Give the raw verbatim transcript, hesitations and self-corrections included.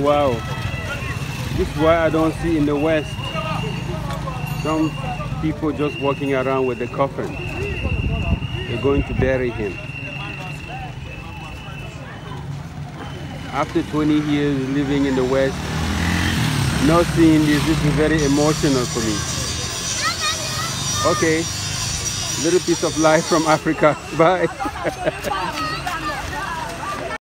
Wow. This is why I don't see in the West some people just walking around with the coffin. They're going to bury him. After twenty years living in the West, not seeing this, this is very emotional for me. Okay, little piece of life from Africa. Bye.